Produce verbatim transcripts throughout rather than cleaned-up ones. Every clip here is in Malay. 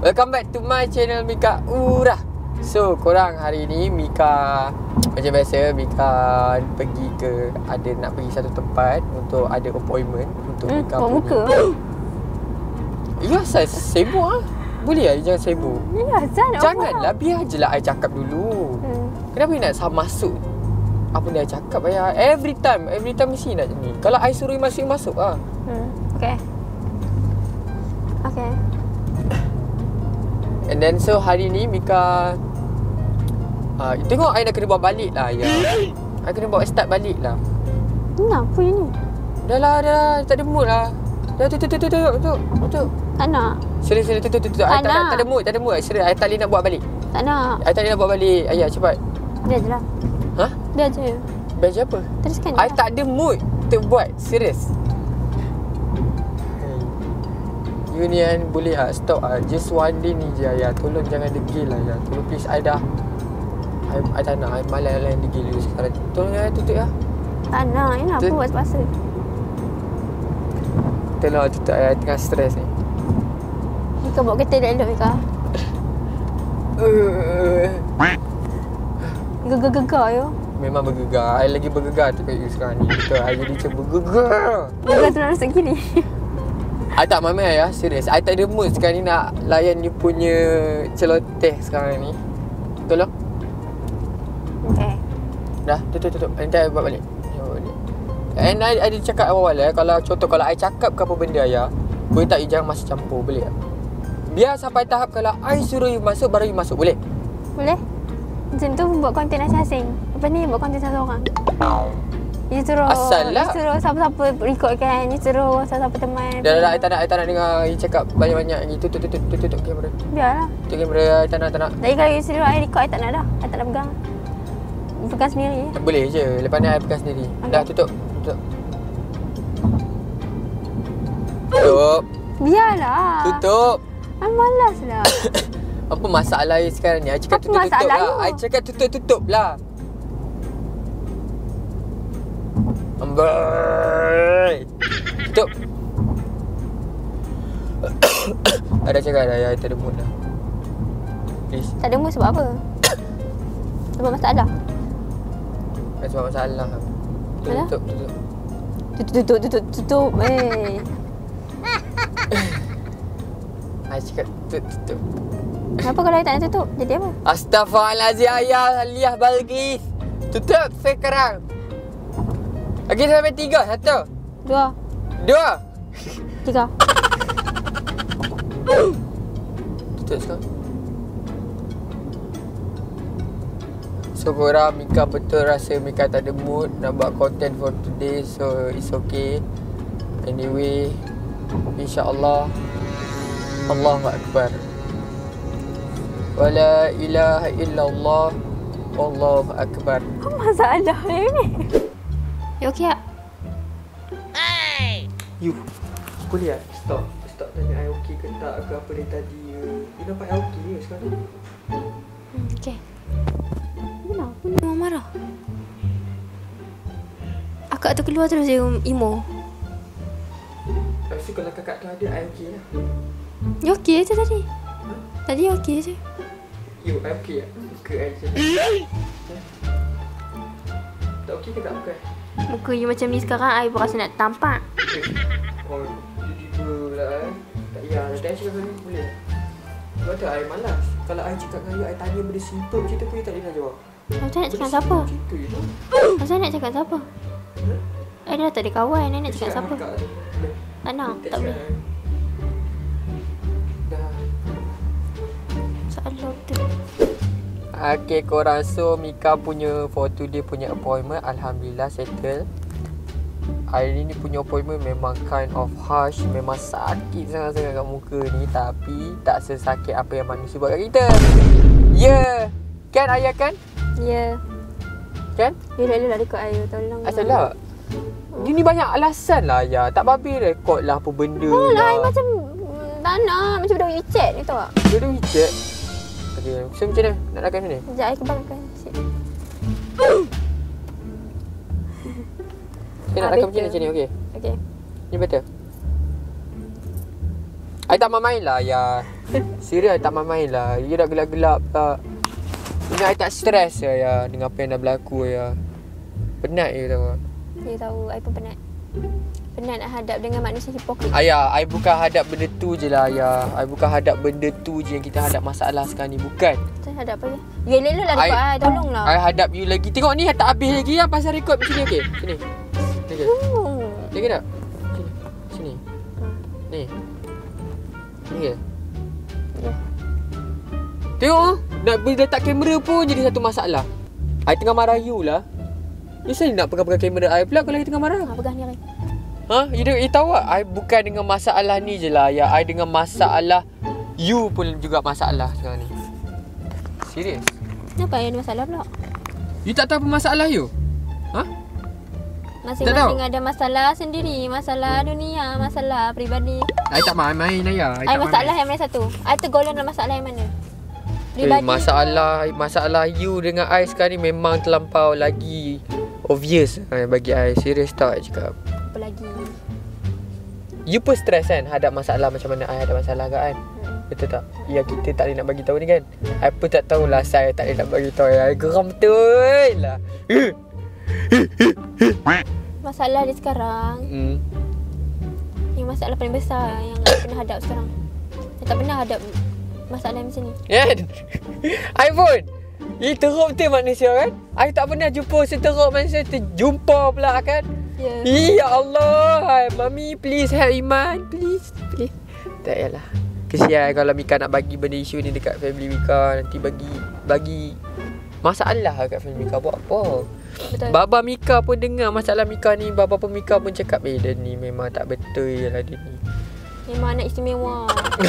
Welcome back to my channel Mika Urah. So korang, hari ni Mika macam biasa Mika pergi ke, ada nak pergi satu tempat untuk ada appointment untuk hmm, Mika punya muka. Ya, saya sibuk ah. Boleh lah, jangan sibuk. Ya, jangan. Janganlah, biar je lah I cakap dulu. Hmm. Kenapa you nak sama masuk apa dia cakap ayah? Every time, every time mesti nak ni. Kalau I suruh you masuk, you masuk ah. Hmm. Okay. Okay. And then so hari ni Mika uh, tengok I dah kena bawa balik lah ya. I kena bawa start balik lah. Kenapa ni? Dah lah, dah lah, tak ada mood lah. Dah tutup, tutup, tutup, tutup, tutup. Tak nak. Serius, serius, tutup, tutup. I tak, tak, tak ada mood, tak ada mood. Serius, I tak boleh nak buat balik. Tak nak. I tak boleh nak buat balik. Ayah, cepat. Dia je lah. Hah? Dia je. Baju apa? Teruskan je I lah. tak ada mood untuk buat. Serius. You ni kan boleh ah stop ah. Just one day ni je ayah. Tolong jangan degil lah ayah. Tolong please, I dah I, I tak nak. I malas lah yang degil you sekarang. Tolong ayah tutup ya. Tak nak. Ini apa buat sepasa? Tolong tutup ayah, tengah stres ni. Mika bawa kereta elok Mika. Uh, Gegar-gegar yo. memang bergegar. I lagi bergegar tu kat you sekarang ni. Betul, I jadi macam bergegar. Gegar tu nak masuk kiri. I tak main ayah, serius. I tak ada mood sekarang ni nak layan you punya celoteh sekarang ni. Tolong. Okay. Dah, tutup, tutup. Nanti I buat balik. Buat balik. And I ada cakap awal eh, kalau contoh kalau I cakap ke apa benda ayah, boleh tak you jangan masuk campur, boleh tak? Biar sampai tahap kalau I suruh you masuk, baru you masuk, boleh? Boleh? Macam tu buat konten asing-asing. Apa ni buat konten satu orang. Dia suruh Asal lah. Dia suruh siapa-siapa rekodkan. Dia suruh siapa-siapa teman. Dah, dah, dah. I tak nak, I tak nak dengar you cakap banyak-banyak gitu. Tutup, tutup, tutup, tutup kamera. Biarlah. Tutup kamera, I tak nak, tak nak. Jadi kalau you suruh I record, I tak nak dah. I tak nak pegang. Pegang sendiri. Boleh je. Lepas ni I pegang sendiri. Okay. Dah, tutup. Tutup. Tutup. Biarlah. Tutup. I malas lah. Apa masalah you sekarang ni? I cakap Apa tutup-tutup masalah lah. you? I cakap tutup-tutup lah. Amboi. Tutup. Ada cakap dah, I tak ada mood dah. Please. Tak ada mood sebab apa? Sebab masalah. Kan sebab masalah. Mana? Tutup, tutup. Tutup, tutup, tutup, tutup. Eh. I cakap tutup, tutup. Kenapa kalau I tak nak tutup? Jadi apa? Astaghfirullahaladzim ayah Aliyah Balqis. Tutup sekarang. Lagi sampai tiga. Satu. Dua. Dua. Tiga. Tutup sekarang. So korang, Mika betul rasa Mika tak ada mood nak buat content for today. So it's okay. Anyway, InsyaAllah, Allahu Akbar. Wala ilaha illallah, Allahu Akbar. Apa masalah ni? You okey tak? Hey! You, boleh tak? Stop. Stop tanya I okey ke tak ke apa dari tadi. You nampak I okey ke sekarang? Hmm, okey. Kenapa ni Mama marah? Akak tu keluar terus dia emo. Lepas tu kalau kakak tu ada, I okey lah. You okey je tadi. Huh? Tadi okey je. You, I okey tak? Muka I macam ni. Tak okey ke tak muka I? Muka you macam ni sekarang, I pun rasa nak tampak. Oh, tiba-tiba pula eh. Tak payah, nanti I cakap dengan you boleh. Sebab tu I malas. Kalau I cakap dengan you, I tanya benda simple macam tu pun you tak boleh nak jawab. Macam nak cakap siapa? Macam tu je tu. Macam nak cakap siapa? Huh? I dah tak ada kawan, I nak cakap Cakap siapa? dengan kakak tu. Boleh. Tak nak, Minta tak boleh. cakap. Dah. Soalan tu. Okay korang, so Mika punya for today punya appointment Alhamdulillah settle. Hari ni punya appointment memang kind of harsh. Memang sakit sangat-sangat kat muka ni. Tapi tak sesakit apa yang manusia buat kat kita. Ya yeah. Kan ayah kan? Ya. Yeah. Kan? You elok-elok rekod I, tolong. Asal lah. Dia ni banyak alasan lah ayah. Tak babi rekod lah apa benda Oh lah, I lah. macam tak nak. Macam budak WeChat ni tahu tak? Dia ada WeChat. Okay, so macam mana? Nak rakam macam mana? Sekejap, I kebangkan sikit. Kita nak Ah, rakam macam better. mana macam ni? Okay. Okay. Ni betul. I tak main lah ya. Serius I tak main lah. You dah gelap-gelap tak. Ini I tak stres lah ya dengan apa yang dah berlaku ya. Penat you tahu. You tahu, I pun penat. Penat nak hadap dengan manusia hipokrit. Ayah, I bukan hadap benda tu je lah ayah. I bukan hadap benda tu je yang kita hadap masalah sekarang ni. Bukan. Saya hadap apa je? Ya elok lah dekat I. Tolonglah. I hadap you lagi. Tengok ni tak habis lagi lah pasal rekod macam ni. Okay. Sini. Ni ke? Oh. Ni ke tak? Sini. Sini. Ni. Ni ke? Ya. Tengok. Nak beli letak kamera pun jadi satu masalah. I tengah marah you lah. You selalu nak pegang-pegang kamera I pula kalau I tengah marah. Ha, pegang ni I. Ha? You, you tahu tak? I bukan dengan masalah ni je lah ya. I dengan masalah you pun juga masalah sekarang ni. Serius. Kenapa ada masalah pula? You tak tahu apa masalah you? Ha? Masing-masing ada masalah sendiri. Masalah dunia, masalah peribadi. I tak main-main ayah. I, I masalah yang mana satu? I tergolong dalam masalah yang mana? Eh, masalah masalah you dengan I sekarang ni memang terlampau lagi obvious bagi I. Serius tak I cakap. Apa lagi? You pun stress kan hadap masalah macam mana I hadap masalah kan? Hmm. Betul tak? Ya kita tak boleh nak bagi tahu ni kan. I pun tak tahulah saya tak boleh nak bagi tahu. I geram betul lah. Masalah dia sekarang. Hmm. Yang masalah paling besar yang I pernah hadap sekarang. Saya tak pernah hadap masalah macam ni. Kan? I pun. Ini teruk betul manusia kan? I tak pernah jumpa seteruk manusia. Terjumpa pula kan? Ya. Ya Allah. Hai, Mami please help Iman. Please. Please. Tak yalah. Kesian kalau Mika nak bagi benda isu ni dekat family Mika. Nanti bagi bagi masalah kat family Mika. Buat apa? Betul. Baba Mika pun dengar masalah Mika ni. Baba pun Mika pun cakap, eh dia ni memang tak betul lah dia ni. Memang anak istimewa.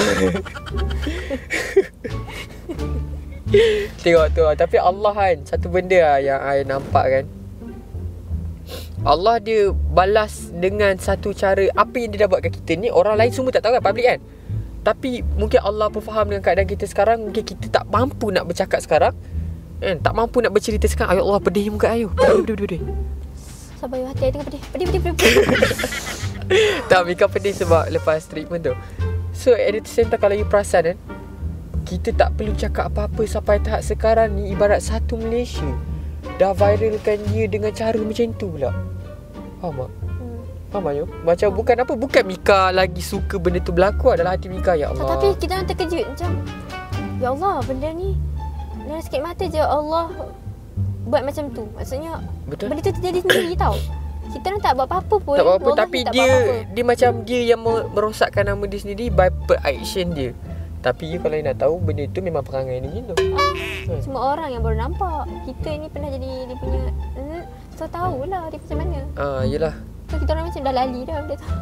Tengok tu. Tapi Allah kan, satu benda lah yang I nampak kan, Allah dia balas dengan satu cara. Apa yang dia dah buat kat kita ni, orang lain semua tak tahu kan, public kan. Tapi mungkin Allah pun faham dengan keadaan kita sekarang. Mungkin kita tak mampu nak bercakap sekarang kan? Tak mampu nak bercerita sekarang. Ayat Allah, pedih muka ayo. Pedih, pedih, pedih, pedih. Sabar you, hati I tengah pedih. Pedih, pedih, pedih, pedih. Tak, Mika pedih sebab lepas treatment tu. So at the same time, kalau you perasan kan, kita tak perlu cakap apa-apa sampai tahap sekarang ni. Ibarat satu Malaysia dah viralkan dia dengan cara macam tu pula. Faham tak? Hmm. Faham tak you? Macam bukan apa, bukan Mika lagi suka benda tu berlaku adalah hati Mika. Ya Allah. Tapi kita orang terkejut macam, ya Allah, benda ni dalam sikit mata je Allah buat macam tu. Maksudnya betul? Benda tu terjadi sendiri tau. Kita orang tak buat apa-apa pun. Tak buat apa, tapi tak dia apa-apa. dia macam dia yang merosakkan nama dia sendiri by per action dia. Tapi you kalau you nak tahu, benda tu memang perangai dia gitu. Ah, hmm. Semua orang yang baru nampak. Kita ni pernah jadi dia punya, hmm, so tahulah dia macam mana. Ah, yelah. So kita orang macam dah lali dah benda tu.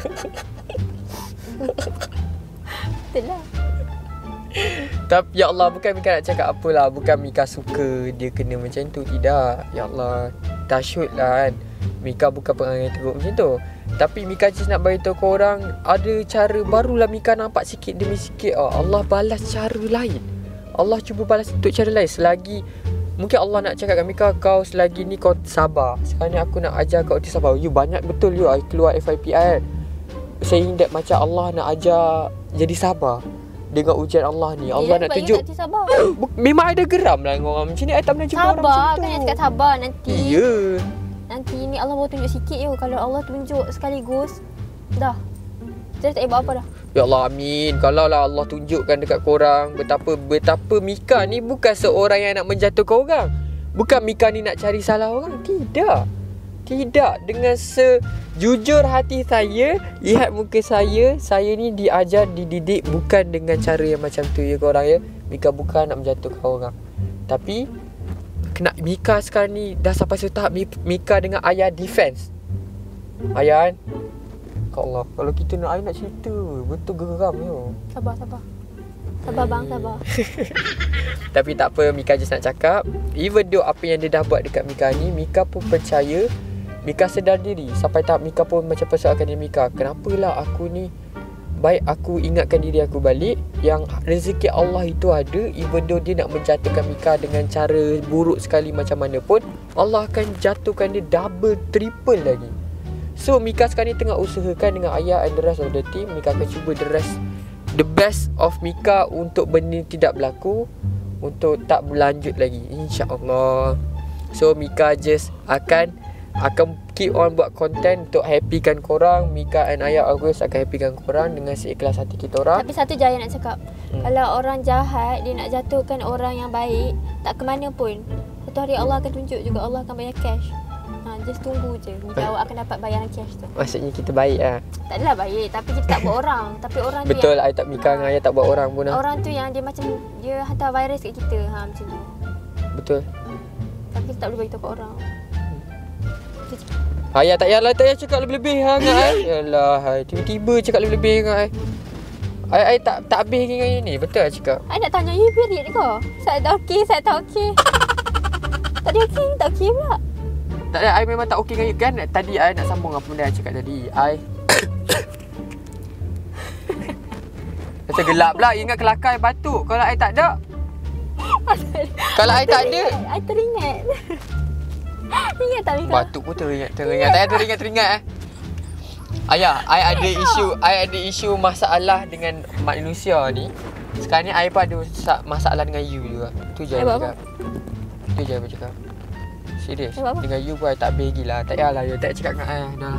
Betul lah. Tapi ya Allah, bukan Mika nak cakap apalah. Bukan Mika suka dia kena macam tu. Tidak. Ya Allah, tasyuk lah kan. Mika bukan perangai teruk macam tu. Tapi Mika just nak beritahu korang, ada cara barulah Mika nampak sikit demi sikit. Oh, Allah balas cara lain. Allah cuba balas untuk cara lain. Selagi mungkin Allah nak cakap dengan Mika, kau selagi ni kau sabar. Sekarang ni aku nak ajar kau untuk sabar. You banyak betul you I keluar F I P I. Saying that macam Allah nak ajar jadi sabar dengan ujian Allah ni. Allah ya, nak tunjuk memang ada geram lah dengan orang macam ni. I tak pernah jumpa sabar, orang macam tu. Sabar kan, cakap sabar nanti. Ya. Nanti ni Allah baru tunjuk sikit je. Kalau Allah tunjuk sekaligus, dah kita tak boleh buat apa dah. Ya Allah, amin. Kalau lah Allah tunjukkan dekat korang betapa betapa Mika ni bukan seorang yang nak menjatuhkan orang. Bukan Mika ni nak cari salah orang. Tidak. Tidak. Dengan sejujur hati saya, lihat muka saya, saya ni diajar, dididik bukan dengan cara yang macam tu ya korang ya. Mika bukan nak menjatuhkan orang. Tapi kena Mika sekarang ni dah sampai satu tahap Mika dengan ayah defense. Ayah kan, ya Allah, kalau kita nak ayah nak cerita betul geram yo. Sabar, sabar. Sabar bang, sabar. Tapi tak apa, Mika just nak cakap, even though apa yang dia dah buat dekat Mika ni, Mika pun percaya, Mika sedar diri. Sampai tahap Mika pun macam persoalkan diri Mika, kenapalah aku ni, baik aku ingatkan diri aku balik yang rezeki Allah itu ada. Even though dia nak menjatuhkan Mika dengan cara buruk sekali macam mana pun, Allah akan jatuhkan dia double, triple lagi. So Mika sekarang ni tengah usahakan dengan ayah and the rest of the team. Mika akan cuba the rest the best of Mika untuk benda tidak berlaku, untuk tak berlanjut lagi, insya-Allah. So Mika just akan akan keep on buat content untuk happykan korang. Mika and Ayah always akan happykan korang dengan seikhlas hati kita orang. Tapi satu je Ayah nak cakap, hmm. kalau orang jahat dia nak jatuhkan orang yang baik, tak ke mana pun, satu hari Allah akan tunjuk juga, Allah akan bayar cash. Ha, just tunggu je hingga awak akan dapat bayaran cash tu. Maksudnya kita baik lah. Tak adalah baik, tapi kita tak buat orang. Tapi orang tu betul, yang, I tak Mika dengan Ayah tak buat orang pun lah. Orang tu yang dia macam dia hantar virus kat kita. Ha, macam tu. Betul. Tapi kita tak boleh beritahu kat orang. Ayah tak payahlah, tak payah cakap lebih-lebih sangat ai. Yalah, ai tiba-tiba cakap lebih-lebih sangat ai. Ai ai tak tak habis dengan ini. Betul I cakap. Ai nak tanya you period ke? Saya tak okey, saya tak okey. Tadi okey, tak okey pula. Tak ada, I memang tak okey dengan you kan. Tadi I nak sambung apa benda I cakap tadi. I Rasa gelap pula. Ingat kelakar I batuk. Kalau I tak ada. Kalau I tak ada, I teringat. Ingat tak Mika? Batuk pun teringat, teringat. Tak payah teringat-teringat eh. Ayah, I ada isu, I ada isu masalah dengan manusia ni. Sekarang ni I pun ada masalah dengan you juga. Tu je I cakap. Tu je I cakap. Serius. Dengan you pun I tak habis lagi lah. Tak payahlah, you tak cakap dengan I dah.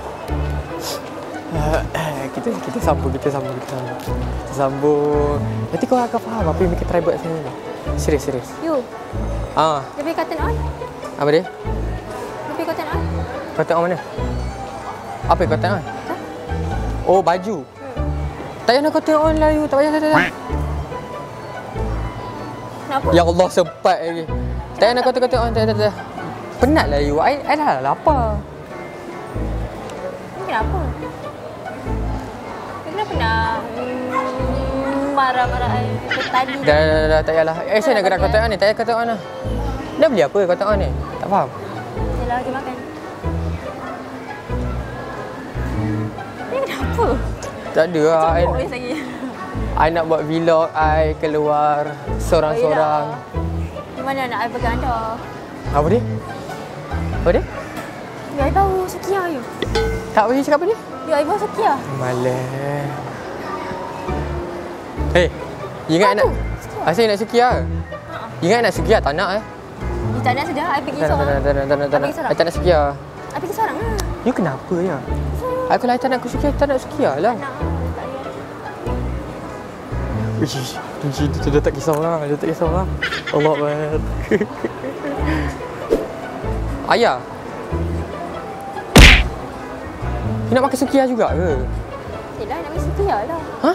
kita kita sambung, kita sambung, kita sambung. Kita sambung. Nanti kau akan faham apa yang kita try buat sini ni. Serius, serius. You. Ah. Lebih cotton on. Apa dia? Lebih cotton on. Cotton on mana? Apa yang cotton on? Ha? Oh, baju. Hmm. Tak payah nak cotton on lah you. Tak payah, tak payah. Kenapa? Ya Allah, sempat lagi. Tak payah nak cotton-cotton on. Tak payah, tak payah. Penat lah you. I, I dah lapar. Kenapa? Kenapa nak mm, marah-marah I tadi? Dah, dah, dah, dah, tak payahlah. Eh, saya nak gerak cotton on ni. Tak payah cotton on lah. Dah beli apa cotton on ni? Tak faham. Yalah, pergi makan. Ni kenapa? Tak ada lah. I, lagi. I nak buat vlog. I keluar seorang-seorang. Di mana nak I pegang anda? Apa dia? Apa dia? Ya, I tahu Sukia you. Tak boleh cakap apa dia? Ya, I bawa Sukia. Malah. Hei, ingat nak? Asyik nak Sukia? Ingat nak Sukia? Tak nak eh? You tak nak sudah, I pergi tak, seorang. Tak nak, tak nak, tak nak, tak nak. I tak nak Sukia. I pergi seorang lah. You kenapa ya? I kalau I tak nak Sukia, tak nak Sukia lah. Tak nak. Uish, kunci tu dah tak kisahlah, dah tak kisahlah. Allah Akbar. Ayah. You nak makan Sukia juga ke? Yelah, nak makan Sukia lah. Ha?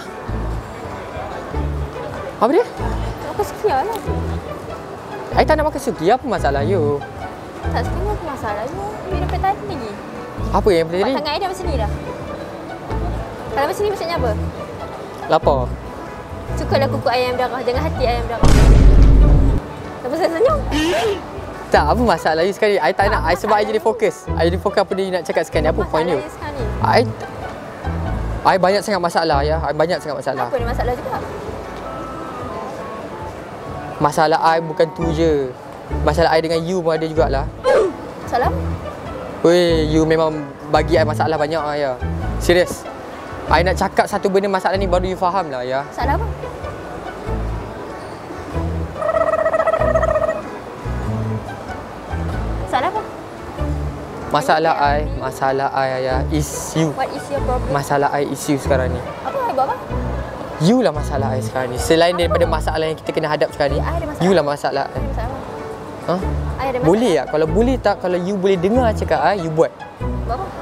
Apa dia? Nak makan Sukia lah. I tak nak makan Sukia, apa masalah you? Tak sebenarnya apa masalah you? You dapat tadi lagi. Apa yang tadi? Buat tangan I dah macam ni dah. Kalau macam ni maksudnya apa? Lapar. Cukuplah kuku ayam darah. Jangan hati ayam darah. Kenapa saya senyum? Tak, apa masalah you sekali? I tak nak. I sebab I jadi fokus. I jadi fokus apa dia nak cakap sekarang ni. Apa point you? I I banyak sangat masalah ya. I banyak sangat masalah. Apa ni masalah juga? Masalah I bukan tu je. Masalah I dengan you pun ada jugalah. Salah? Weh, you memang bagi I masalah banyak lah ya. Serius. I nak cakap satu benda masalah ni baru you faham lah ya. Salah apa? Salah apa? Masalah I, masalah I ya is you. What is your problem? Masalah I is you sekarang ni. Apa I buat apa? You lah masalah I sekarang ni. Selain apa? Daripada masalah yang kita kena hadap sekarang ni, you lah masalah I. Masalah. Ha? Boleh tak? Kalau boleh tak, kalau you boleh dengar cakap I, you buat. Buat apa?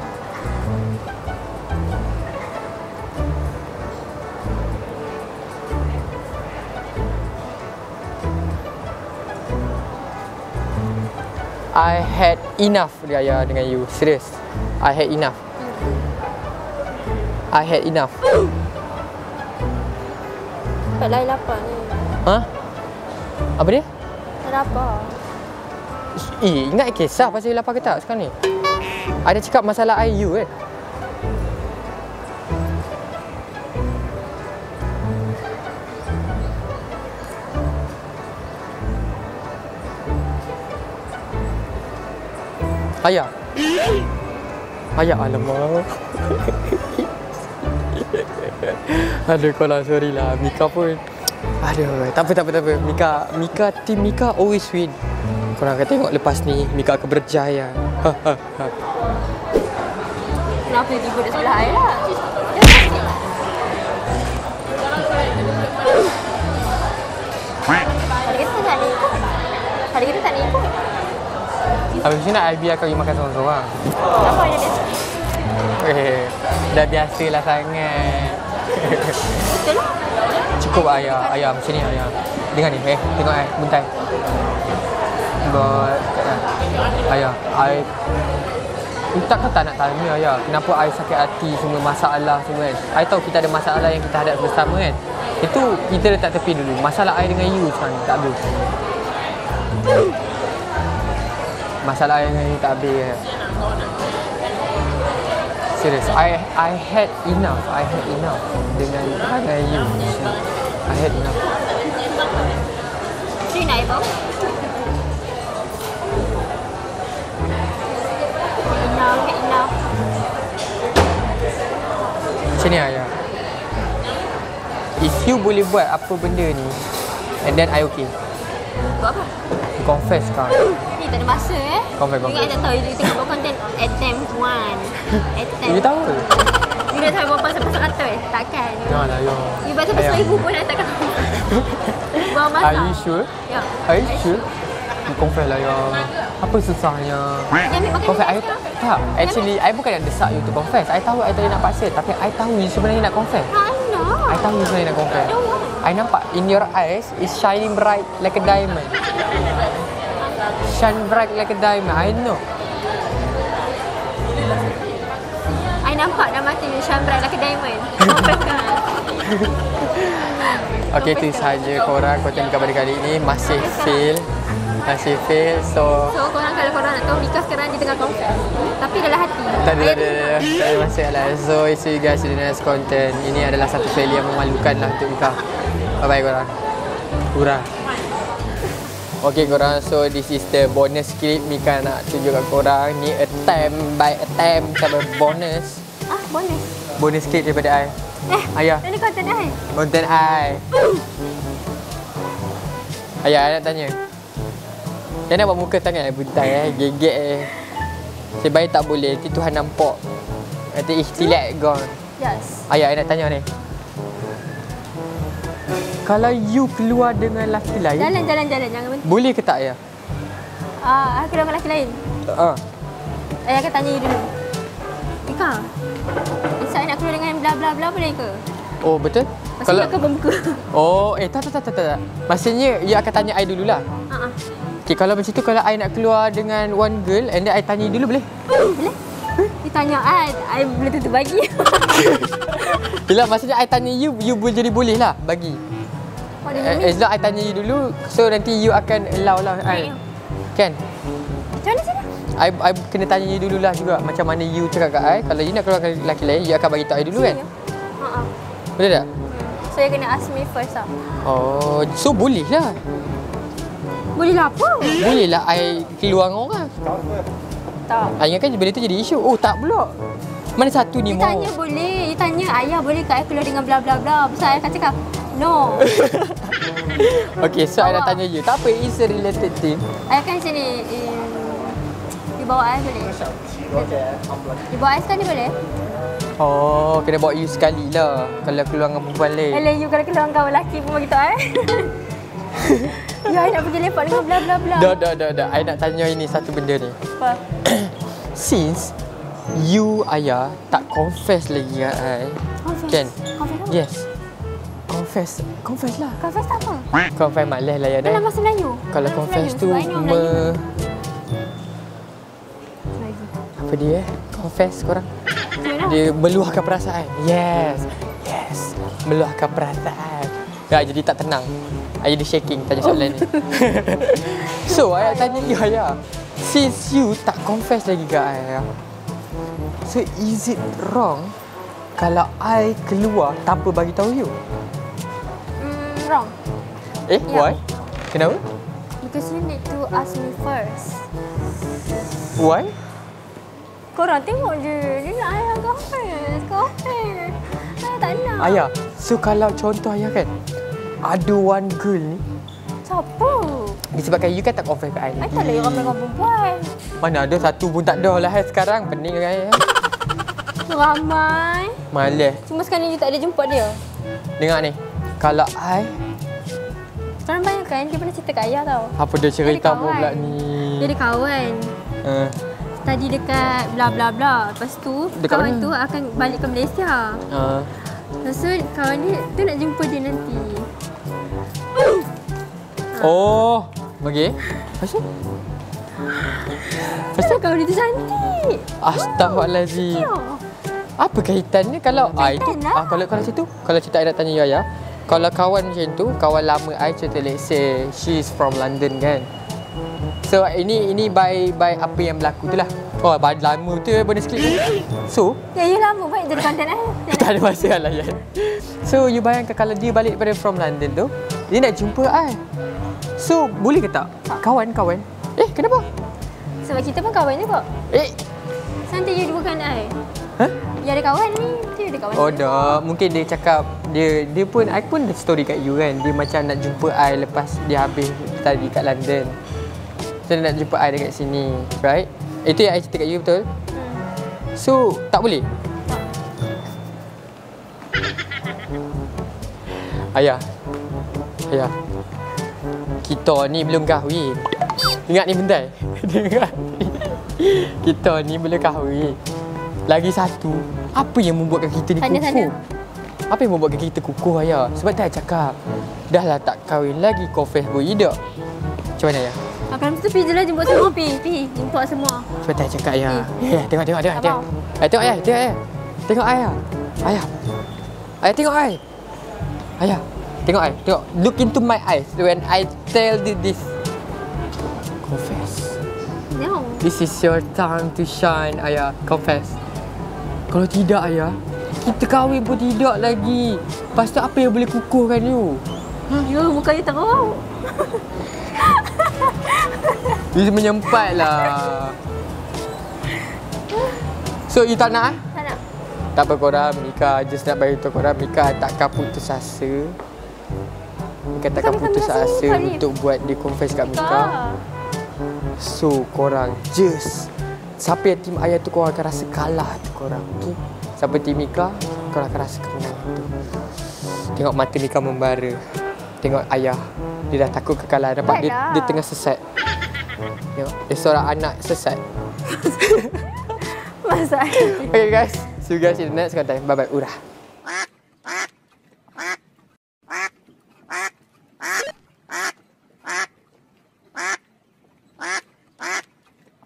I had enough dia ya dengan you. Serius. I had enough. I had enough. Cepat lain lapar ni. Ha? Apa dia? Lapar. Eh, ingat kisah pasal you lapar ke tak sekarang ni? I dah cakap masalah I, you kan? Ayah. Ayah, alamak. Aduh, korang sorry lah. Mika pun... Aduh, tak apa, tak apa, tak apa. Mika, Mika, team Mika always win. Korang akan tengok lepas ni, Mika akan berjaya. Ha, ha, ha. Kenapa tiba dah sebelah air lah? Hari kita tak nak ikut. Hari kita tak nak ikut. Habis ni nak I biar kau pergi makan seorang-seorang. Apa yang dia? Eh, dah biasalah sangat. Betul lah. Cukup ayah, ayah macam ni ayah. Dengar ni, eh, tengok eh, buntai. But, ayah, I tak kata nak tanya ayah, kenapa I sakit hati semua masalah semua kan. I tahu kita ada masalah yang kita hadap bersama kan. Itu kita letak tepi dulu. Masalah I dengan you sekarang tak habis. Masalah I dengan you tak habis kan. Serius, I I had enough. I had enough dengan dengan you. I had enough. So you nak air bau? Enough, enough. Macam ni ayah. If you boleh buat apa benda ni, and then I okay. Buat apa? Confess kau. Ni tak ada masa eh. Confess, confess. Ingat tak tahu you tengok buat content attempt one. Attempt. You tahu? You dah tahu berapa pasal-pasal kata eh? Takkan. Jangan lah, yo. You baca pasal ibu pun dah takkan. Buang masa. Are you sure? Ya. Are you sure? You confess lah, yo. Apa susahnya? Dia ambil makan Confess, I ni. tak. Actually, I bukan nak desak you to confess. I tahu I tadi nak paksa. Tapi I tahu you sebenarnya nak confess. I know. I tahu you sebenarnya nak confess. Don't want. I nampak in your eyes is shining bright like a diamond. Shine bright like a diamond. I know. I nampak dah mati you shine bright like a diamond. Confesskan. Okay, itu sahaja korang konten Mika pada kali ini. Masih fail. Masih fail. So, So korang kalau korang nak tahu Mika sekarang dia tengah confess. Tapi dalam hati. tak ada, tak ada, tak ada. Tak ada masalah. So, see you guys in the next content. Ini adalah satu fail yang memalukan lah untuk Mika. Bye-bye korang. Hurrah. Okay korang, so this is the bonus clip Mika nak tunjuk kat korang. Ni attempt by attempt sampai bonus. Ah, bonus. Bonus clip daripada I. Eh, Ayah, ini konten dah eh? konten I. Ayah, I nak tanya. Jangan buat muka sangat eh, buntai eh, gegek eh. Sebaik tak boleh, nanti Tuhan nampak. Nanti ikhtilat gone. Yes. Ayah, I nak tanya ni. Kalau you keluar dengan lelaki lain, Jalan, jalan, jalan. Jangan berhenti. boleh ke tak ayah? Ah, aku dah dengan lelaki lain. Uh. Ayah akan tanya you dulu. Mika, esok nak keluar dengan bla bla bla boleh ke? Oh, betul? Maksudnya Kalau aku pembuka. Oh, eh tak tak tak tak tak. Maksudnya you akan tanya I dululah. Ha ah. Okay, kalau macam tu, kalau I nak keluar dengan one girl and then I tanya you dulu boleh? Boleh? Dia tanya I, I boleh tentu bagi. Yelah, maksudnya I tanya you, you boleh jadi boleh lah bagi. What do you Uh, mean? as long I tanya you dulu, so nanti you akan allow lah I. Ya. Kan? Macam mana sini? I, I kena tanya you dululah juga macam mana you cakap kat I. Kalau you nak keluar dengan lelaki lain, you akan bagi tahu I dulu kan? Ha ah. Betul tak? So you kena ask me first lah. Oh, so boleh lah. Boleh lah apa? Boleh lah I keluar dengan orang. Tak. I ingatkan benda tu jadi isu. Oh, tak pula. Mana satu ni Dia mau? tanya boleh. Dia tanya ayah boleh ke I keluar dengan bla bla bla. Pasal ayah akan cakap no. Okay, so I nak tanya you. Tak apa, it's a related thing. Ayah kan sini. Um, di bawah ayah boleh. Di bawah ayah sekali boleh? Oh, kena bawa you sekali lah kalau keluar dengan perempuan lain. Alah you kalau keluar dengan lelaki pun begitu eh. Ya, I nak pergi lepak dengan bla bla bla. Dah, dah, dah, dah. I nak tanya ini satu benda ni. Apa? Since you, ayah, tak confess lagi kat I. Confess. Kan? Confess apa? Yes. Confess. Confess lah. Confess tak apa? Confess malas lah ya dah. Dalam bahasa Melayu. Kalau Dalam confess Melayu. tu Sebab I know me... Melayu. Melayu. Apa dia eh? Confess korang. Macam mana? Dia meluahkan perasaan. Yes. Yes. Meluahkan perasaan. Ya, jadi tak tenang. I jadi shaking tanya soalan ni. So, I nak tanya you, ayah. Since you tak confess lagi ke I, ayah. So, is it wrong kalau I keluar tanpa bagi tahu you? Mm, wrong. Eh, Ya. why? Kenapa? Because you need to ask me first. Why? Korang tengok je. Dia nak ayah confess. Confess. Ayah tak nak. Ayah, so kalau contoh ayah kan, ada one girl ni. Siapa? Disebabkan you kan tak confess kat I I lagi. tak ada ramai orang perempuan. Mana ada satu pun tak ada lah hai sekarang. Pening kan ayah. Ramai. Malas. Cuma sekarang ni you tak ada jemput dia. Dengar ni. Kalau I, Korang bayangkan dia pernah cerita kat ayah tau. apa dia cerita apa kawan. pula ni? Dia ada kawan. Uh, Tadi dekat bla bla bla. Lepas tu Dekat kawan mana? tu akan balik ke Malaysia. uh, Lepas tu kawan dia tu nak jumpa dia nanti. oh, okey. Lepas tu? Pasal kawan dia tu cantik. Astaghfirullahalazim. Ya. Apa kaitannya kalau I tu? Kaitan lah. Ah, kalau kalau macam tu, kalau cerita I nak tanya you ayah. Kalau kawan macam tu, kawan lama I cerita let's say she's from London kan. So ini ini by by apa yang berlaku tu lah. Oh, by lama tu bonus clip. So, Ya, you lama baik jadi konten eh. tak ada masalah ya. So you bayangkan kalau dia balik daripada from London tu, dia nak jumpa I. So, boleh ke tak? Kawan-kawan. Eh, kenapa? Sebab kita pun kawan juga. Eh, Nanti you duakan I. ha? You ada kawan ni, tu ada kawan. Oh dah, mungkin dia cakap dia dia pun I pun ada story kat you kan. Dia macam nak jumpa I lepas dia habis tadi kat London. So dia nak jumpa I dekat sini, right? Itu yang I cerita kat you betul? Hmm. So, tak boleh? Ayah. Ayah. Kita ni belum kahwin. Ingat ni benda. Dengar ni. Kita ni belum kahwin. Lagi satu, apa yang membuatkan kita ni Sana, kukuh? sana. Apa yang membuatkan kita kukuh ayah? Sebab dah cakap, dah lah tak kahwin lagi, confess pun hidup. Macam mana ayah? Akan tu pergi je lah jemput semua. Pergi, pergi. Jemput semua. Sebab dah cakap ayah. Eh. Eh, tengok, tengok, tengok. Tak Tengok, eh, tengok ayah, tengok ayah. Tengok ayah. Ayah. Ayah tengok ayah. Ayah. Tengok ayah, tengok. Look into my eyes when I tell you this. Confess. No. This is your time to shine, ayah. Confess. Kalau tidak, ayah, kita kahwin pun tidak lagi. Lepas tu apa yang boleh kukuhkan you? You muka you teruk. You menyempat lah. So, you tak nak? Eh? Tak nak. Tak apa korang, Mika just nak bagi tahu korang, Mika takkan putus asa. Mika takkan Bukan putus Mika asa sini, untuk buat dia confess kat Mika. Mika. So, korang just siapa yang tim ayah tu korang akan rasa kalah tu korang. Okay? Siapa tim Mika, korang akan rasa kemenangan tu. Tengok mata Mika membara. Tengok ayah, dia dah takut kekalahan. Nampak dia, dia tengah sesat. Tengok, dia seorang anak sesat. Masa. Okay guys, see you guys in the next content. Bye bye. Urah.